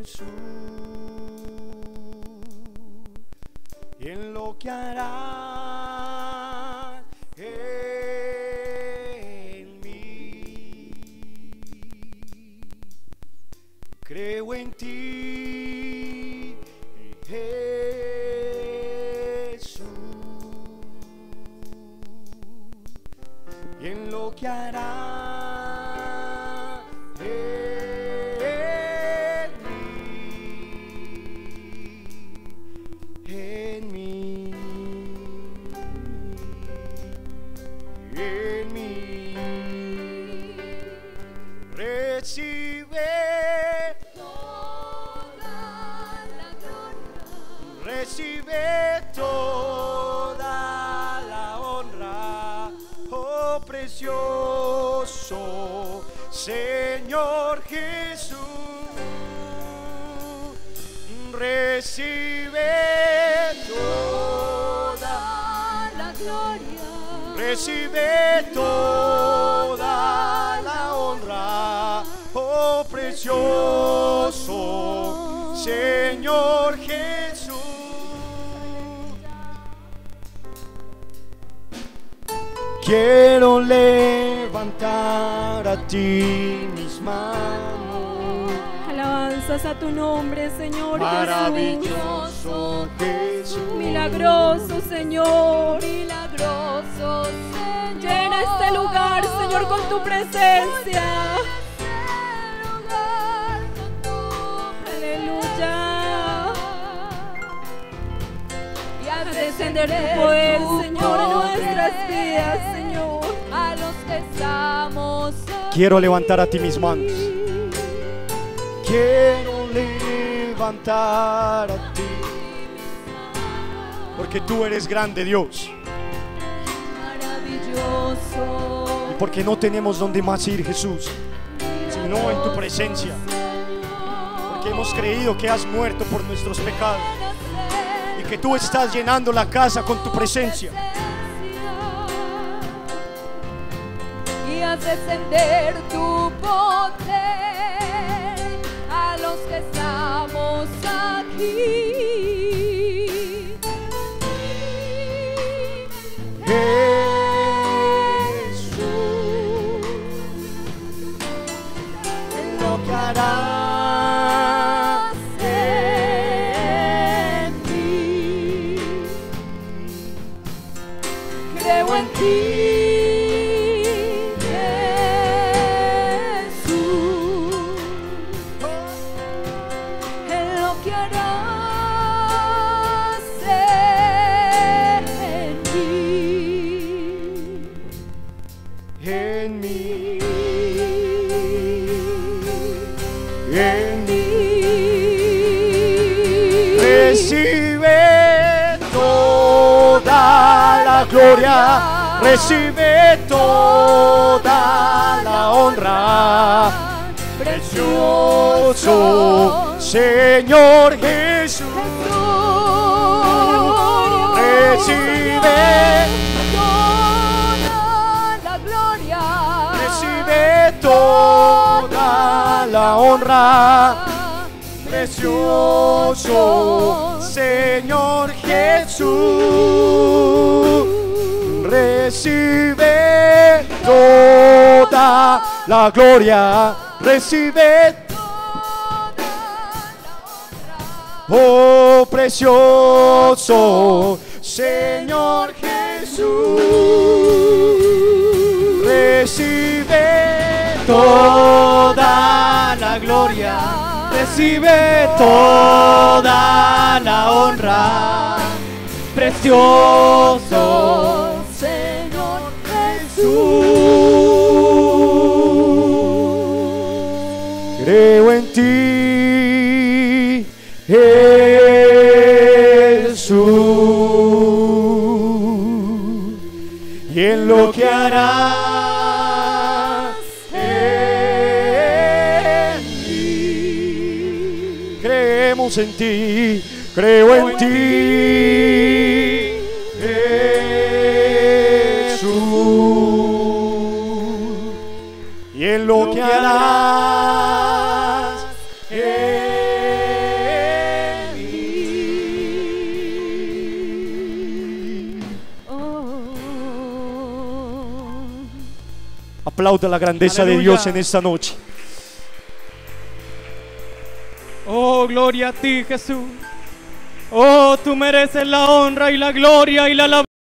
Jesús, y en lo que harás en mí. Creo en ti, Jesús, y en lo que harás en mí, en mí. Recibe toda la gloria, recibe toda la honra, oh precioso Señor Jesús. Recibe toda la gloria, recibe toda la honra, oh precioso Señor Jesús. Quiero levantar a ti mis manos, Alabanzas a tu nombre, Señor Jesús. maravilloso Jesús. Milagroso, Señor. milagroso Señor. Llena este lugar, Señor, con tu presencia. Aleluya. Y haz Descender tu poder, Señor, en nuestras vidas, Señor. a los que estamos aquí. Quiero levantar a ti mis manos. Quiero levantar a ti, porque tú eres grande, Dios, Maravilloso. y porque no tenemos donde más ir, Jesús, sino en tu presencia, porque hemos creído que has muerto por nuestros pecados y que tú estás llenando la casa con tu presencia. Y haz descender tu poder a los que estamos aquí. Jesús, en lo que harás en mí, Creo en ti, Jesús, en lo que harás en mí, en mí. Recibe toda la gloria, recibe toda la honra, precioso Señor Jesús. Recibe toda la gloria, recibe toda la honra, precioso Señor Jesús. Recibe toda la gloria, recibe oh precioso Señor Jesús. Recibe toda la gloria, recibe toda la honra, precioso Señor Jesús. Creo en ti, Jesús, y en lo que harás en mí. Creemos en ti, creo en ti, Jesús, y en lo que harás en Aplauda la grandeza de Aleluya. Dios en esta noche. Oh, gloria a ti, Jesús. Oh, tú mereces la honra y la gloria y la alabanza.